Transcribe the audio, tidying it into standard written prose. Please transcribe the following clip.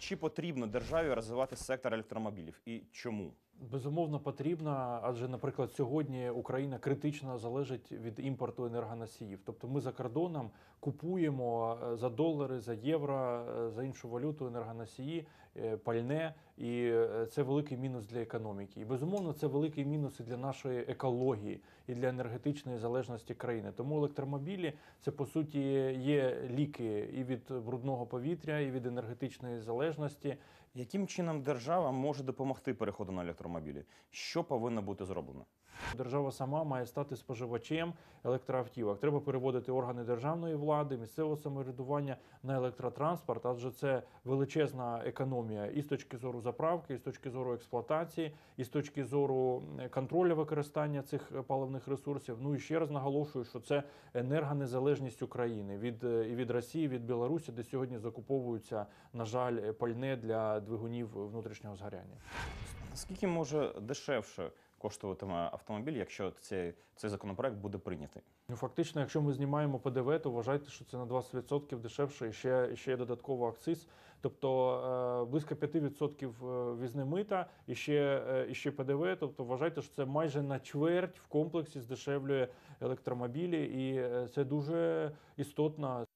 Чи потрібно державі розвивати сектор електромобілів і чому? Безумовно, потрібно, адже, наприклад, сьогодні Україна критично залежить від імпорту енергоносіїв. Тобто ми за кордоном купуємо за долари, за євро, за іншу валюту енергоносії, пальне, і це великий мінус для економіки. І, безумовно, це великий мінус і для нашої екології, і для енергетичної залежності країни. Тому електромобілі – це, по суті, є ліки і від брудного повітря, і від енергетичної залежності. Яким чином держава може допомогти переходу на електромобілі? Що повинно бути зроблено? Держава сама має стати споживачем електроавтівок. Треба переводити органи державної влади, місцевого самоврядування на електротранспорт, адже це величезна економія і з точки зору заправки, і з точки зору експлуатації, і з точки зору контролю використання цих паливних ресурсів. Ну і ще раз наголошую, що це енергонезалежність України від Росії, від Білорусі, де сьогодні закуповуються, на жаль, пальне для двигунів внутрішнього згоряння. Скільки може дешевше коштуватиме автомобіль, якщо цей законопроект буде прийнятий? Ну, фактично, якщо ми знімаємо ПДВ, то вважайте, що це на 20% дешевше і ще є додатково акциз. Тобто близько 5% ввізне мита і ще ПДВ. Тобто вважайте, що це майже на чверть в комплексі здешевлює електромобілі, і це дуже істотно.